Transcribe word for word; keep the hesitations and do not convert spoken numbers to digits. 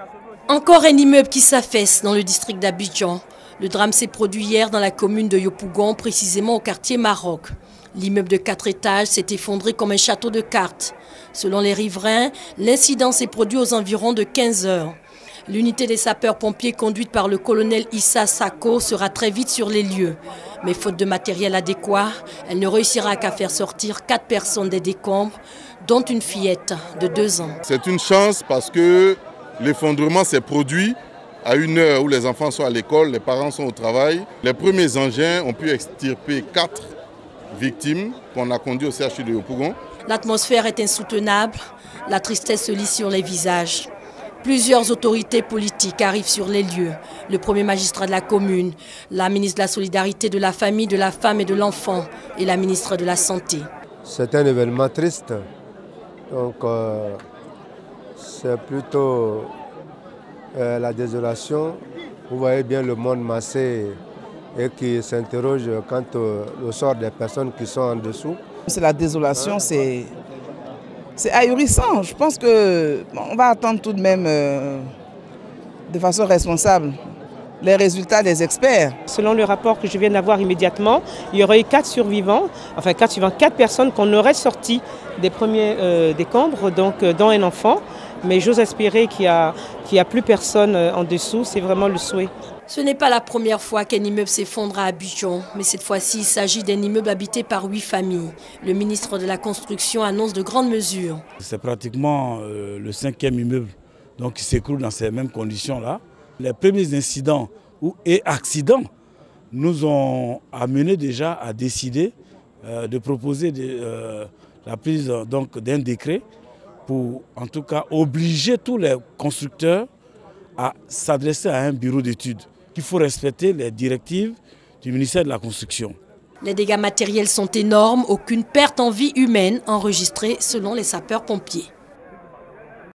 Encore un immeuble qui s'affaisse dans le district d'Abidjan. Le drame s'est produit hier dans la commune de Yopougon, précisément au quartier Maroc. L'immeuble de quatre étages s'est effondré comme un château de cartes. Selon les riverains, l'incident s'est produit aux environs de quinze heures. L'unité des sapeurs-pompiers conduite par le colonel Issa Sako sera très vite sur les lieux. Mais faute de matériel adéquat, elle ne réussira qu'à faire sortir quatre personnes des décombres, dont une fillette de deux ans. C'est une chance parce que l'effondrement s'est produit à une heure où les enfants sont à l'école, les parents sont au travail. Les premiers engins ont pu extirper quatre victimes qu'on a conduites au C H U de Yopougon. L'atmosphère est insoutenable, la tristesse se lit sur les visages. Plusieurs autorités politiques arrivent sur les lieux. Le premier magistrat de la commune, la ministre de la Solidarité, de la Famille, de la Femme et de l'Enfant et la ministre de la Santé. C'est un événement triste. Donc euh, c'est plutôt euh, la désolation. Vous voyez bien le monde massé et qui s'interroge quant au, au sort des personnes qui sont en dessous. C'est la désolation, c'est... C'est ahurissant. Je pense qu'on va attendre tout de même euh, de façon responsable les résultats des experts. Selon le rapport que je viens d'avoir immédiatement, il y aurait eu quatre survivants, enfin quatre survivants, quatre personnes qu'on aurait sorties des premiers euh, décombres, donc euh, dont un enfant. Mais j'ose espérer qu'il n'y a, qu'il y a plus personne en dessous, c'est vraiment le souhait. Ce n'est pas la première fois qu'un immeuble s'effondre à Abidjan, mais cette fois-ci, il s'agit d'un immeuble habité par huit familles. Le ministre de la Construction annonce de grandes mesures. C'est pratiquement euh, le cinquième immeuble donc, qui s'écroule dans ces mêmes conditions-là. Les premiers incidents ou, et accidents nous ont amené déjà à décider euh, de proposer de, euh, la prise d'un décret pour en tout cas obliger tous les constructeurs à s'adresser à un bureau d'études. Il faut respecter les directives du ministère de la Construction. Les dégâts matériels sont énormes, aucune perte en vie humaine enregistrée selon les sapeurs-pompiers.